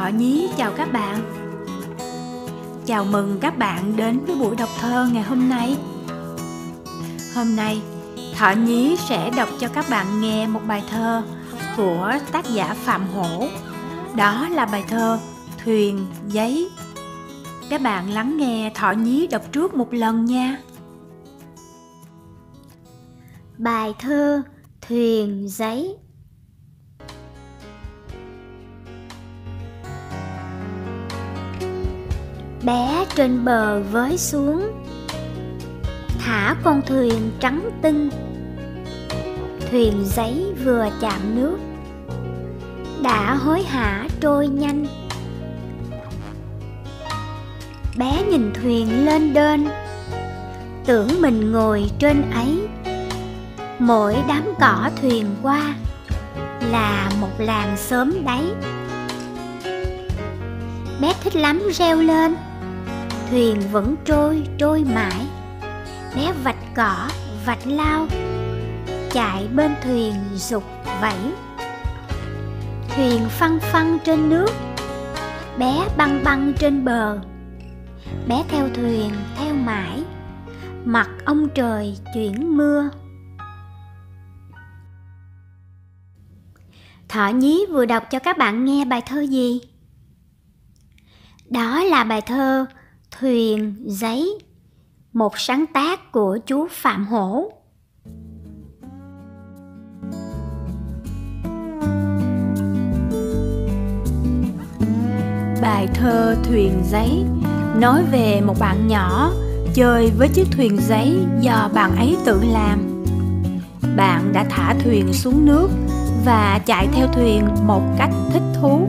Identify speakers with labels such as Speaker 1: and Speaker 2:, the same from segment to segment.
Speaker 1: Nhí chào các bạn. Chào mừng các bạn đến với buổi đọc thơ ngày hôm nay. Hôm nay, Thỏ Nhí sẽ đọc cho các bạn nghe một bài thơ của tác giả Phạm Hổ. Đó là bài thơ Thuyền Giấy. Các bạn lắng nghe Thỏ Nhí đọc trước một lần nha.
Speaker 2: Bài thơ Thuyền Giấy. Bé trên bờ với xuống, thả con thuyền trắng tinh. Thuyền giấy vừa chạm nước, đã hối hả trôi nhanh. Bé nhìn thuyền lên đên, tưởng mình ngồi trên ấy. Mỗi đám cỏ thuyền qua là một làng xóm đấy. Bé thích lắm reo lên, thuyền vẫn trôi mãi. Bé vạch cỏ, vạch lao, chạy bên thuyền giục vẫy. Thuyền phăng phăng trên nước, bé băng băng trên bờ. Bé theo thuyền theo mãi, mặc ông trời chuyển mưa. Thỏ Nhí vừa đọc cho các bạn nghe bài thơ gì? Đó là bài thơ Thuyền Giấy, một sáng tác của chú Phạm Hổ.
Speaker 1: Bài thơ Thuyền Giấy nói về một bạn nhỏ chơi với chiếc thuyền giấy do bạn ấy tự làm. Bạn đã thả thuyền xuống nước và chạy theo thuyền một cách thích thú.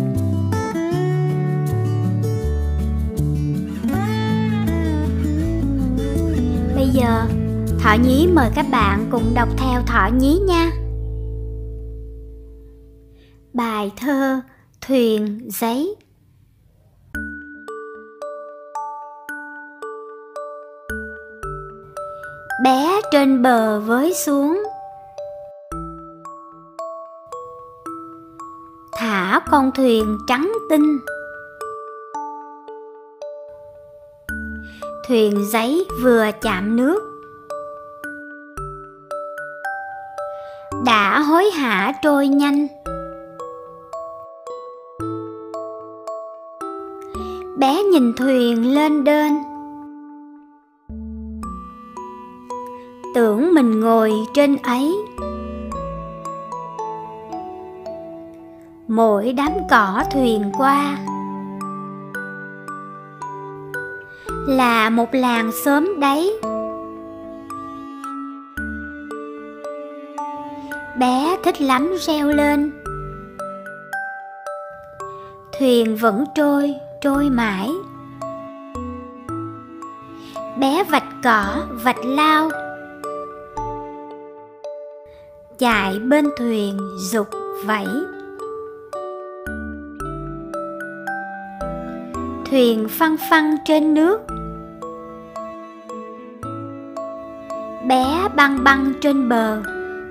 Speaker 2: Bây giờ, Thỏ Nhí mời các bạn cùng đọc theo Thỏ Nhí nha. Bài thơ Thuyền Giấy. Bé trên bờ với xuống, thả con thuyền trắng tinh. Thuyền giấy vừa chạm nước, đã hối hả trôi nhanh. Bé nhìn thuyền lên đên, tưởng mình ngồi trên ấy. Mỗi đám cỏ thuyền qua là một làng xóm đấy. Bé thích lắm reo lên, thuyền vẫn trôi mãi. Bé vạch cỏ, vạch lao, chạy bên thuyền giục vẫy. Thuyền phăng phăng trên nước, bé băng băng trên bờ.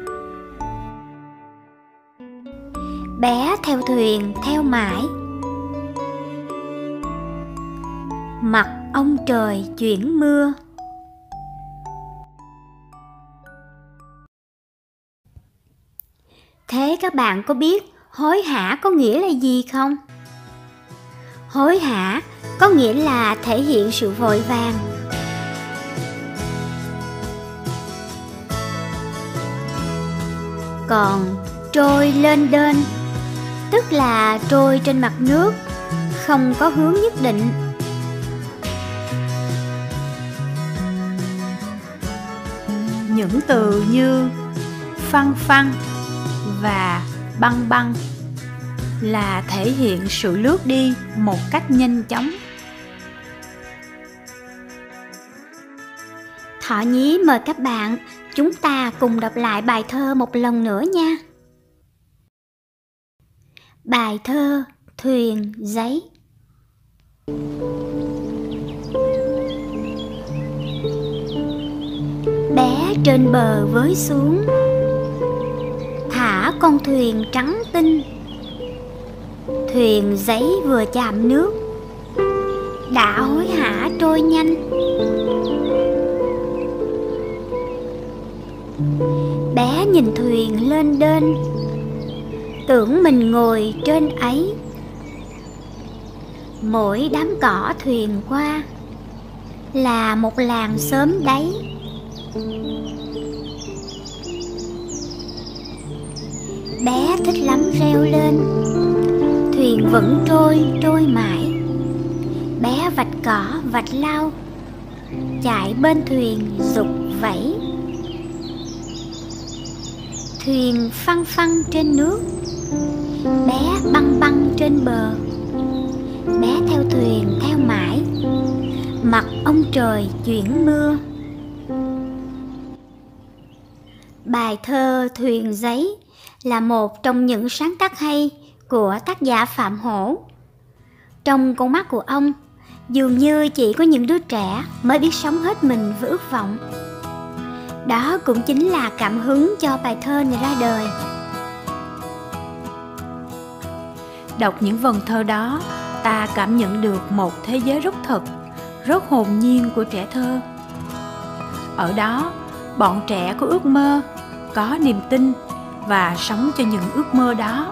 Speaker 2: Bé theo thuyền theo mãi, mặc ông trời chuyển mưa. Thế các bạn có biết hối hả có nghĩa là gì không? Hối hả có nghĩa là thể hiện sự vội vàng. Còn trôi lên đên tức là trôi trên mặt nước, không có hướng nhất định.
Speaker 1: Những từ như phăng phăng và băng băng là thể hiện sự lướt đi một cách nhanh chóng.
Speaker 2: Thỏ Nhí mời các bạn, chúng ta cùng đọc lại bài thơ một lần nữa nha. Bài thơ Thuyền Giấy. Bé trên bờ với xuống, thả con thuyền trắng tinh. thuyền giấy vừa chạm nước đã hối hả trôi nhanh. Bé nhìn thuyền lên đên, tưởng mình ngồi trên ấy. Mỗi đám cỏ thuyền qua là một làng xóm đấy. Bé thích lắm reo lên, thuyền vẫn trôi mãi. Bé vạch cỏ vạch lau, chạy bên thuyền giục vẫy. Thuyền phăng phăng trên nước, bé băng băng trên bờ. Bé theo thuyền theo mãi, mặc ông trời chuyển mưa. Bài thơ Thuyền Giấy là một trong những sáng tác hay của tác giả Phạm Hổ. Trong con mắt của ông, dường như chỉ có những đứa trẻ mới biết sống hết mình với ước vọng. Đó cũng chính là cảm hứng cho bài thơ này ra đời.
Speaker 1: Đọc những vần thơ đó, ta cảm nhận được một thế giới rất thật, rất hồn nhiên của trẻ thơ. Ở đó, bọn trẻ có ước mơ, có niềm tin và sống cho những ước mơ đó.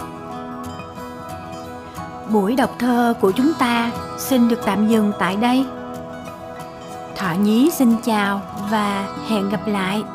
Speaker 1: Buổi đọc thơ của chúng ta xin được tạm dừng tại đây. Thọ Nhí xin chào và hẹn gặp lại.